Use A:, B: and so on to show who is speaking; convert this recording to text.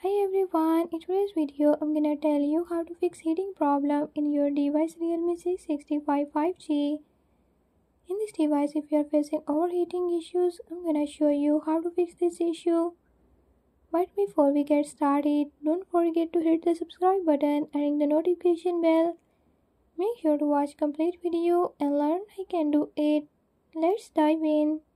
A: Hi everyone, in today's video I'm gonna tell you how to fix heating problem in your device Realme C65 5G. In this device, if you are facing overheating issues, I'm gonna show you how to fix this issue. But before we get started, don't forget to hit the subscribe button and ring the notification bell. Make sure to watch complete video and learn I can do it. Let's dive in.